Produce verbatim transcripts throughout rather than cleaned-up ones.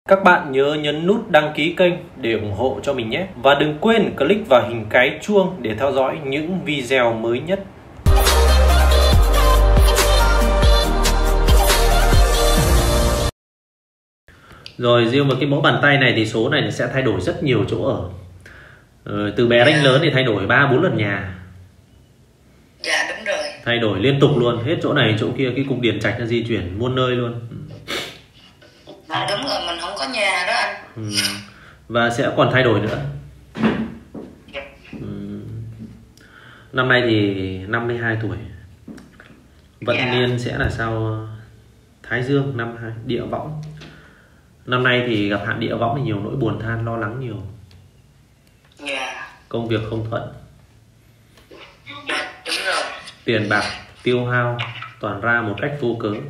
Các bạn nhớ nhấn nút đăng ký kênh để ủng hộ cho mình nhé. Và đừng quên click vào hình cái chuông để theo dõi những video mới nhất. Rồi riêng với cái mẫu bàn tay này thì số này sẽ thay đổi rất nhiều chỗ ở. Ờ, từ bé đến lớn thì thay đổi ba bốn lần nhà. Dạ đúng rồi. Thay đổi liên tục luôn, hết chỗ này chỗ kia, cái cục điền trạch nó di chuyển muôn nơi luôn. À, đúng rồi, mình không có nhà đó anh. Ừ. Và sẽ còn thay đổi nữa. Dạ. Ừ. Năm nay thì năm mươi hai tuổi. Vận Dạ. niên sẽ là sao? Thái Dương năm hai, địa võng. Năm nay thì gặp hạn địa võng thì nhiều nỗi buồn than, lo lắng nhiều. Dạ. Công việc không thuận. Dạ, đúng rồi. Tiền bạc tiêu hao toàn ra một cách vô cớ.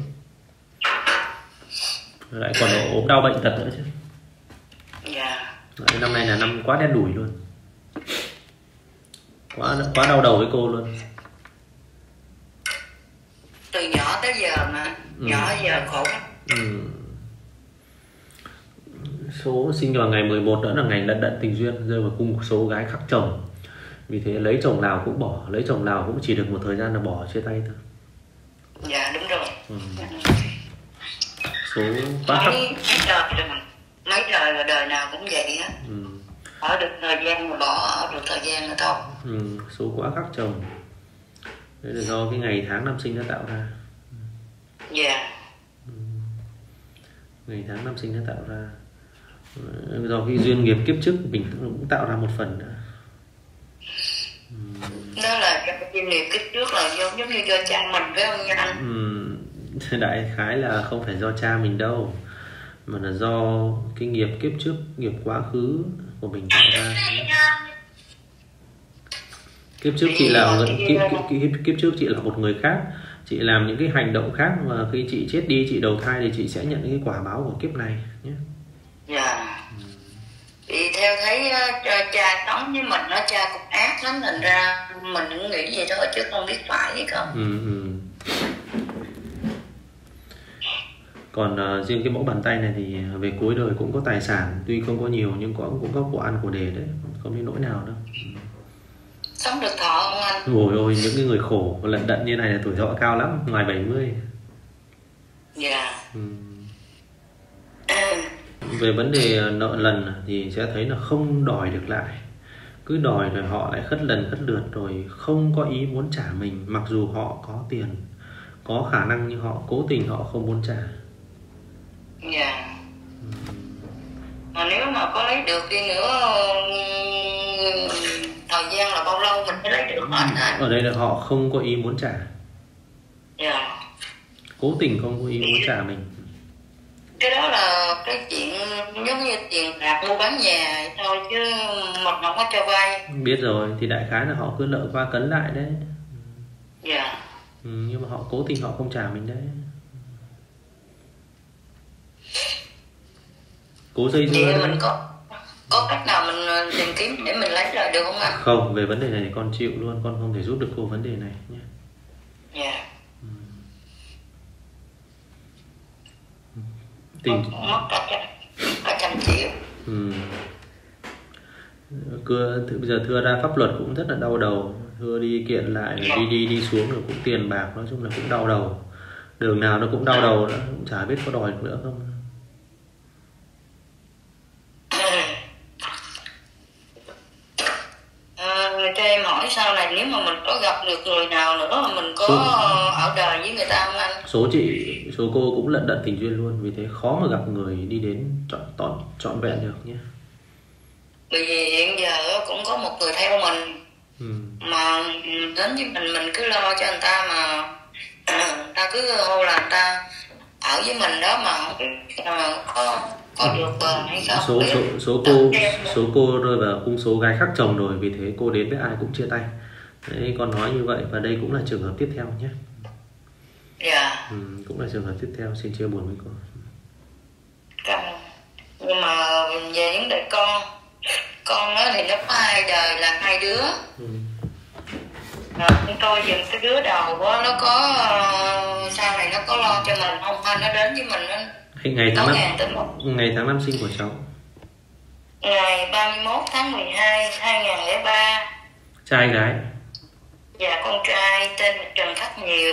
Lại còn ốm đau bệnh tật nữa chứ. Dạ. Đấy, năm nay là năm quá đen đủi luôn. Quá quá đau đầu với cô luôn. Từ nhỏ tới giờ mà, Ừ. nhỏ giờ khổ. Ừ. Số sinh vào ngày mười một nữa là ngày lận đận tình duyên, rơi vào cung số gái khắc chồng. Vì thế lấy chồng nào cũng bỏ, lấy chồng nào cũng chỉ được một thời gian là bỏ, chia tay thôi. Dạ đúng rồi. Ừ. Số quá khắc. Mấy, mấy đời rồi mà. Mấy đời là đời nào cũng vậy á. Ừ. Ở được thời gian mà bỏ, ở được thời gian là thôi. Ừ. Số quá khắc chồng. Đấy là do cái ngày tháng năm sinh nó tạo ra. Dạ. Ừ. Ngày tháng năm sinh nó tạo ra. Do cái duyên nghiệp kiếp trước mình cũng tạo ra một phần nữa. Ừ. Đó là cái chuyên nghiệp kiếp trước là giống, giống như do cha mình phải không nha anh? Ừ. Đại khái là không phải do cha mình đâu, mà là do cái nghiệp kiếp trước, nghiệp quá khứ của mình tạo ra. Kiếp trước chị là kiếp, kiếp, kiếp, kiếp trước chị là một người khác, chị làm những cái hành động khác, mà khi chị chết đi, chị đầu thai thì chị sẽ nhận cái quả báo của kiếp này nhé. Dạ. Thì theo thấy uh, cha sống với mình, nó cha cũng ác lắm, thành ra mình cũng nghĩ vậy thôi chứ không biết phải hay không. Ừ, ừ. Còn uh, riêng cái mẫu bàn tay này thì về cuối đời cũng có tài sản, tuy không có nhiều nhưng có, cũng có của ăn của để đấy, không đến nỗi nào đâu. Sống được thọ không anh? Ôi ôi, những cái người khổ lận đận như này là tuổi thọ cao lắm, ngoài bảy mươi. Dạ. Ừ. Về vấn đề nợ lần thì sẽ thấy là không đòi được lại. Cứ đòi rồi họ lại khất lần khất lượt, rồi không có ý muốn trả mình. Mặc dù họ có tiền, có khả năng, nhưng họ cố tình họ không muốn trả. Dạ. Mà nếu mà có lấy được đi nữa, thời gian là bao lâu mình mới lấy được hết hả? Ở đây là họ không có ý muốn trả. Dạ. Cố tình không có ý muốn trả mình. Cái đó là cái chuyện giống như tiền bạc mua bán nhà thôi chứ mình không có cho vay. Biết rồi, thì đại khái là họ cứ nợ qua cấn lại đấy. Dạ. Ừ, nhưng mà họ cố tình họ không trả mình đấy. Cố dây dưa đấy. Mình có có cách nào mình tìm kiếm để mình lấy lại được không anh? Không, về vấn đề này thì con chịu luôn, con không thể giúp được cô vấn đề này nhé. Dạ. Ừ. Tình... Mất cả trăm, cả trăm triệu. Ừ. Cưa, bây giờ thưa ra pháp luật cũng rất là đau đầu. Thưa đi kiện lại, đi đi đi xuống rồi cũng tiền bạc, nói chung là cũng đau đầu. Đường nào nó cũng đau đầu nữa, cũng chả biết có đòi được nữa không. À, cho em hỏi sau này nếu mà mình có gặp được người nào nữa mà mình có số... ở đời với người ta không anh? Số chị, số cô cũng lận đận tình duyên luôn, vì thế khó mà gặp người đi đến trọn trọn trọn vẹn được nhé. Bởi vì hiện giờ cũng có một người theo mình. Ừ. Mà đến với mình mình cứ lo cho người ta, mà người ta cứ hô là người ta ở với mình đó mà không biết mà có có được bền hay không. Số số số cô số cô rơi vào cung số gái khắc chồng rồi, vì thế cô đến với ai cũng chia tay. Đấy, con nói như vậy, và đây cũng là trường hợp tiếp theo nhé. Dạ. Ừ, cũng là trường hợp tiếp theo, xin chia buồn với cô. Nhưng mà về những đời con, con nó thì nó có hai đời là hai đứa. Ừ. Rồi, tôi dừng cái đứa đầu đó, nó có sau này nó có lo cho mình không, hay nó đến với mình nó Ngày tháng năm ngày tháng năm sinh của cháu. Ngày ba mươi mốt tháng mười hai hai nghìn lẻ ba. Trai gái? Dạ con trai, tên là Trần Khắc Nhiều.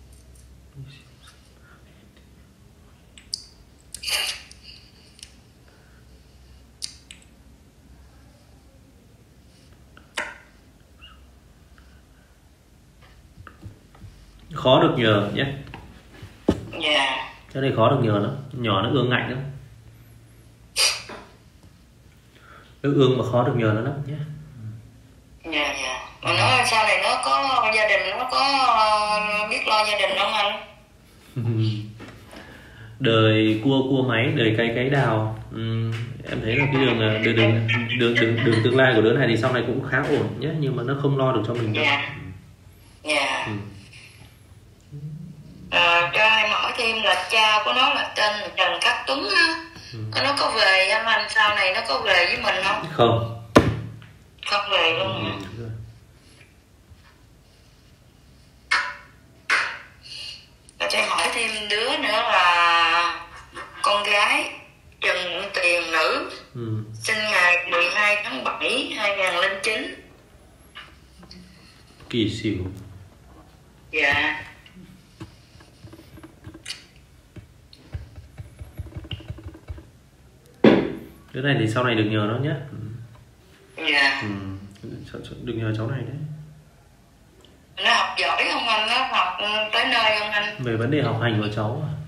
Khó được nhờ nhé. Dạ. Cái này khó được nhờ lắm, nhỏ nó ương ngạnh lắm. Nó ương mà khó được nhờ nó lắm nhé. Dạ dạ. Mà nó sau này nó có gia đình, nó có biết lo gia đình không anh? Đời cua cua máy, đời cấy cấy đào. uhm, Em thấy là cái đường đường đường đường, đường, đường tương lai của đứa này thì sau này cũng khá ổn nhé, nhưng mà nó không lo được cho mình đâu. Dạ. Dạ. Ừ. À, cho em hỏi thêm là cha của nó là tên là Trần Khắc Tuấn á. Ừ. Nó có về anh anh sau này nó có về với mình không? Không. Không về luôn hả? Ừ, và cho em hỏi thêm đứa nữa là con gái Trần Tiền nữ. Ừ. Sinh ngày mười hai tháng bảy hai nghìn lẻ chín. Kỳ Sửu. Dạ. Đứa này thì sau này được nhờ nó nhé. Dạ. Ừ. Được nhờ cháu này đấy. Nó học giỏi không anh? Nó học tới nơi không anh? Về vấn đề học hành của cháu à?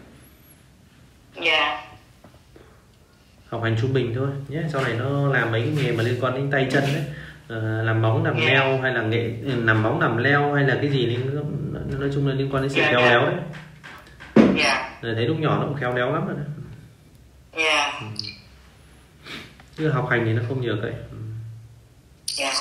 Dạ. Học hành trung bình thôi nhé. Sau này nó làm mấy cái nghề mà liên quan đến tay chân đấy, à, làm móng làm dạ. leo hay là nghệ làm móng làm leo hay là cái gì nên nói chung là liên quan đến sự dạ, khéo dạ. léo đấy. Dạ. Rồi thấy lúc nhỏ nó cũng khéo léo lắm rồi đấy. Dạ. Ừ. Chứ học hành thì nó không nhờ cậy. Ừ. Dạ.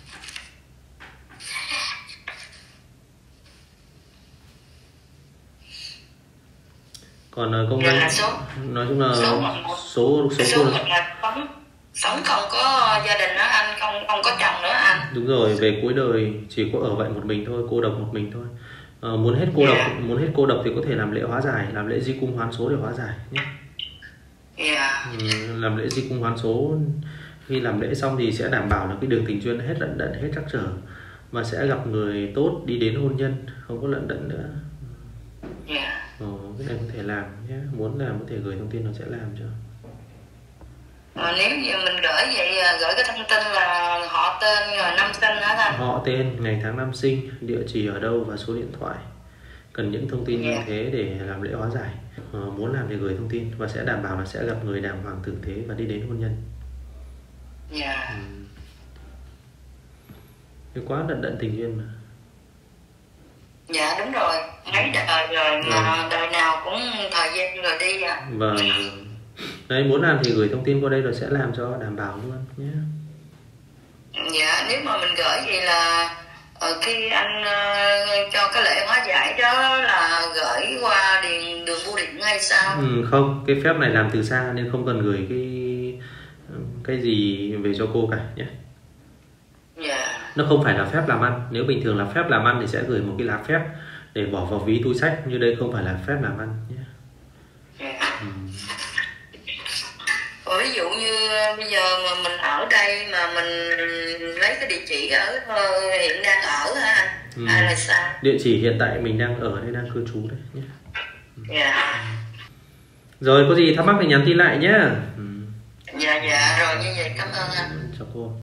Còn công danh số, nói chung là số số số, số mình là sống sống không có gia đình nữa anh, không không có chồng nữa anh. Đúng rồi, về cuối đời chỉ có ở vậy một mình thôi, cô độc một mình thôi. À, muốn hết cô yeah. độc muốn hết cô độc thì có thể làm lễ hóa giải, làm lễ di cung hoán số để hóa giải nhé. Yeah. Ừ, làm lễ di cung hoán số, khi làm lễ xong thì sẽ đảm bảo là cái đường tình duyên hết lận đận hết trắc trở, mà sẽ gặp người tốt đi đến hôn nhân, không có lận đận nữa. Yeah. Ờ, cái này có thể làm nhé, muốn làm có thể gửi thông tin nó sẽ làm cho. À, nếu như mình gửi vậy gửi cái thông tin là họ tên rồi năm sinh hả anh? Họ tên, ngày tháng năm sinh, địa chỉ ở đâu và số điện thoại. Cần những thông tin yeah. như thế để làm lễ hóa giải. À, muốn làm thì gửi thông tin và sẽ đảm bảo là sẽ gặp người đàng hoàng tử tế và đi đến hôn nhân. Dạ. Yeah. Ừ. Quá đận đận tình duyên mà. Dạ đúng rồi, mấy đời rồi mà ừ. đời nào cũng thời gian rồi đi à. Vâng. Đấy, muốn làm thì gửi thông tin qua đây rồi sẽ làm cho đảm bảo luôn nhé. Dạ, nếu mà mình gửi vậy là ở khi anh uh, cho cái lễ hóa giải đó là gửi qua điện đường bưu điện hay sao? Ừ, không, cái phép này làm từ xa nên không cần gửi cái cái gì về cho cô cả nhé. Dạ. Nó không phải là phép làm ăn. Nếu bình thường là phép làm ăn thì sẽ gửi một cái lá phép để bỏ vào ví túi sách, như đây không phải là phép làm ăn nhé. Dạ. Ừ. Ví dụ như bây giờ mà mình ở đây mà mình lấy cái địa chỉ ở hiện đang ở hả anh? Ừ. Hay là sao? Địa chỉ hiện tại mình đang ở đây, đang cư trú đây nhé. Dạ. Rồi có gì thắc mắc thì nhắn tin lại nhé. Ừ. Dạ dạ rồi, như vậy cảm ơn anh. Chào cô.